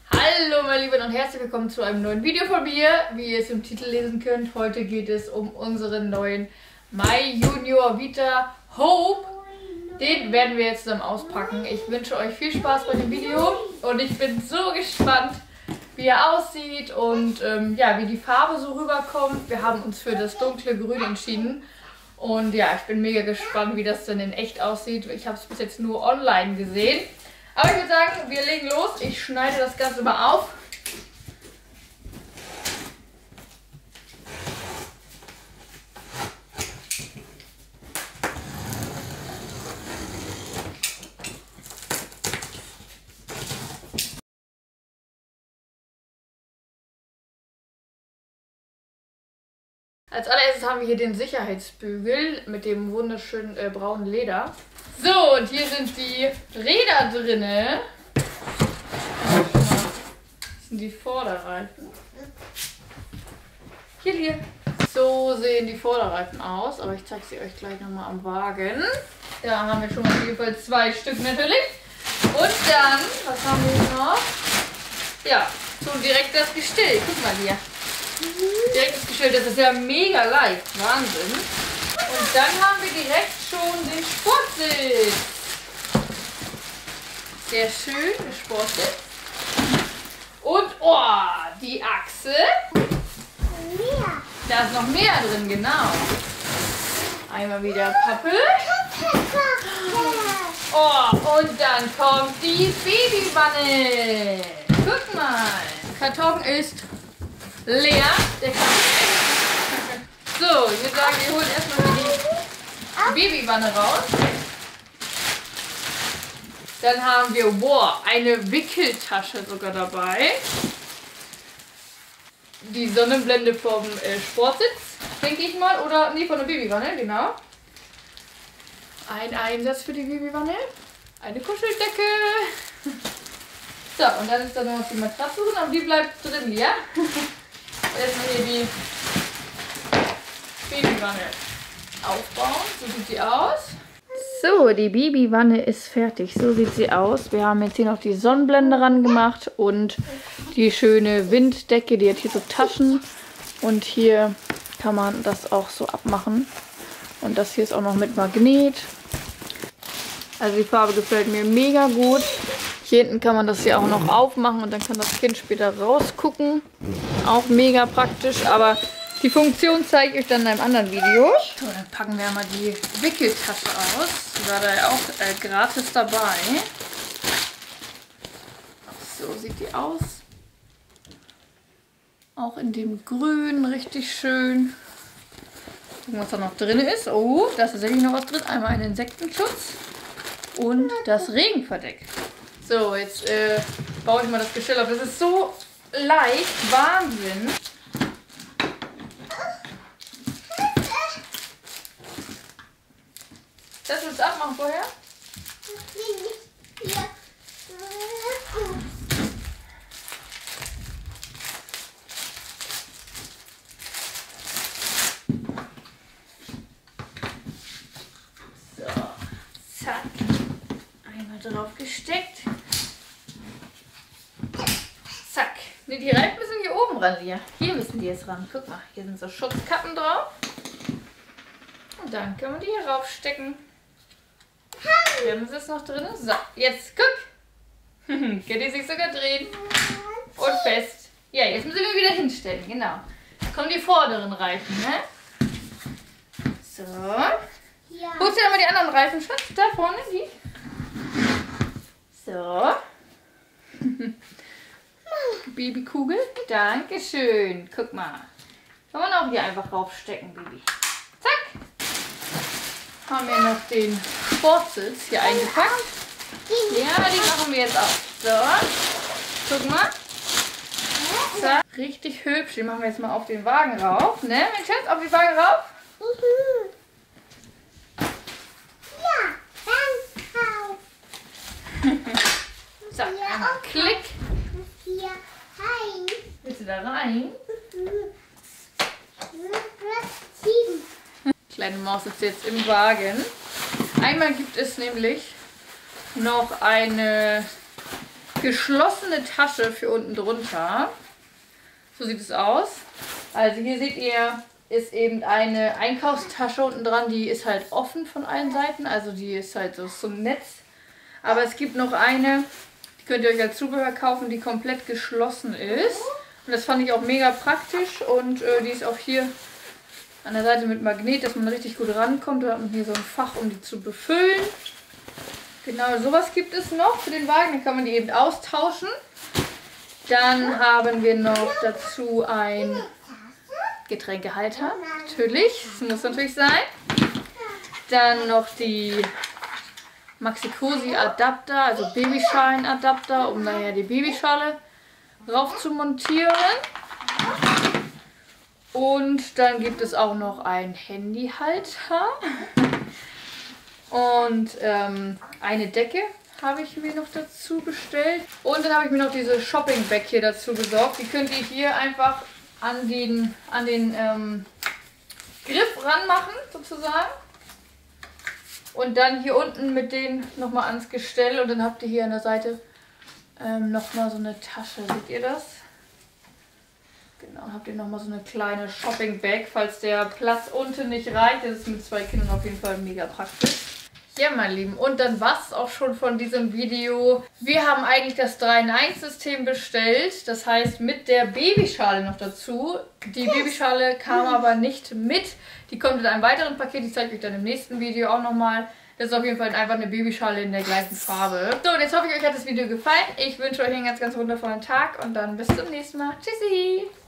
Hallo meine Lieben und herzlich willkommen zu einem neuen Video von mir. Wie ihr es im Titel lesen könnt, heute geht es um unseren neuen My Junior Vita Hope. Den werden wir jetzt zusammen auspacken. Ich wünsche euch viel Spaß bei dem Video und ich bin so gespannt, wie er aussieht und ja, wie die Farbe so rüberkommt. Wir haben uns für das dunkle Grün entschieden und ja, ich bin mega gespannt, wie das denn in echt aussieht. Ich habe es bis jetzt nur online gesehen. Aber ich würde sagen, wir legen los. Ich schneide das Ganze mal auf. Als allererstes haben wir hier den Sicherheitsbügel mit dem wunderschönen braunen Leder. So, und hier sind die Räder drinne. Das sind die Vorderreifen. Hier. So sehen die Vorderreifen aus, aber ich zeige sie euch gleich nochmal am Wagen. Da haben wir schon mal jeweils 2 Stück natürlich. Und dann, was haben wir hier noch? Ja, so direkt das Gestell. Guck mal hier. Direkt das Gestell, das ist ja mega leicht. Wahnsinn. Und dann haben wir direkt schon den Sportsitz. Sehr schön, der Sportsitz. Und die Achse. Da ist noch mehr drin, genau. Einmal wieder Pappe. Und dann kommt die Babywanne. Guck mal, Karton ist leer. Der Karton ist. So, ich würde sagen, wir holen erstmal die Babywanne raus. Dann haben wir, eine Wickeltasche sogar dabei. Die Sonnenblende vom Sportsitz, denke ich mal. Oder, nee, von der Babywanne, genau. Ein Einsatz für die Babywanne. Eine Kuscheldecke. So, und dann ist da noch die Matratze drin, aber die bleibt drin, ja? Erstmal hier die Babywanne aufbauen. So sieht sie aus. So, die Babywanne ist fertig. So sieht sie aus. Wir haben jetzt hier noch die Sonnenblende ran gemacht und die schöne Winddecke. Die hat hier so Taschen. Und hier kann man das auch so abmachen. Und das hier ist auch noch mit Magnet. Also die Farbe gefällt mir mega gut. Hier hinten kann man das hier auch noch aufmachen und dann kann das Kind später rausgucken. Auch mega praktisch, aber die Funktion zeige ich euch dann in einem anderen Video. So, dann packen wir mal die Wickeltasche aus. Die war da ja auch gratis dabei. So sieht die aus. Auch in dem Grün, richtig schön. Gucken, was da noch drin ist. Oh, da ist tatsächlich noch was drin. Einmal ein Insektenschutz und das Regenverdeck. So, jetzt baue ich mal das Gestell auf. Das ist so leicht, Wahnsinn. Das willst du abmachen vorher? So, zack. Einmal drauf gesteckt. Zack. Ne, die Reifen müssen hier oben ran, hier. Hier müssen die jetzt ran. Guck mal, hier sind so Schutzkappen drauf. Und dann können wir die hier raufstecken. Wir haben es jetzt noch drin. So, jetzt guck. Könnt ihr sich sogar drehen. Und fest. Ja, jetzt müssen wir wieder hinstellen. Genau. Jetzt kommen die vorderen Reifen, ne? So. Ja. Holst du dir mal die anderen Reifen, Schatz? Da vorne, die. So. Babykugel. Dankeschön. Guck mal. Kann man auch hier einfach raufstecken, Baby. Zack. Haben wir noch den Sportsitz hier eingepackt. Ja, die machen wir jetzt auf. So. Guck mal. Zack. Richtig hübsch. Den machen wir jetzt mal auf den Wagen rauf. Ne, mein Schatz? Auf den Wagen rauf? So, einmal Klick. Willst du da rein? Kleine Maus sitzt jetzt im Wagen. Einmal gibt es nämlich noch eine geschlossene Tasche für unten drunter. So sieht es aus. Also hier seht ihr, ist eben eine Einkaufstasche unten dran. Die ist halt offen von allen Seiten. Also die ist halt so zum Netz. Aber es gibt noch eine, die könnt ihr euch als Zubehör kaufen, die komplett geschlossen ist. Und das fand ich auch mega praktisch. Und die ist auch hier an der Seite mit Magnet, dass man richtig gut rankommt. Da hat man hier so ein Fach, um die zu befüllen. Genau, sowas gibt es noch für den Wagen. Dann kann man die eben austauschen. Dann haben wir noch dazu ein Getränkehalter. Natürlich, das muss natürlich sein. Dann noch die Maxi-Cosi Adapter, also Babyschalenadapter, um nachher die Babyschale drauf zu montieren. Und dann gibt es auch noch einen Handyhalter. Und eine Decke habe ich mir noch dazu bestellt. Und dann habe ich mir noch diese Shopping-Bag hier dazu besorgt. Die könnt ihr hier einfach an den Griff ranmachen, sozusagen. Und dann hier unten mit denen nochmal ans Gestell. Und dann habt ihr hier an der Seite nochmal so eine Tasche. Seht ihr das? Genau, habt ihr nochmal so eine kleine Shopping-Bag, falls der Platz unten nicht reicht. Das ist mit 2 Kindern auf jeden Fall mega praktisch. Ja, meine Lieben, und dann war es auch schon von diesem Video. Wir haben eigentlich das 3-in-1-System bestellt. Das heißt, mit der Babyschale noch dazu. Die Babyschale kam aber nicht mit. Die kommt in einem weiteren Paket. Die zeige ich euch dann im nächsten Video auch nochmal. Das ist auf jeden Fall einfach eine Babyschale in der gleichen Farbe. So, und jetzt hoffe ich, euch hat das Video gefallen. Ich wünsche euch einen ganz, ganz wundervollen Tag und dann bis zum nächsten Mal. Tschüssi!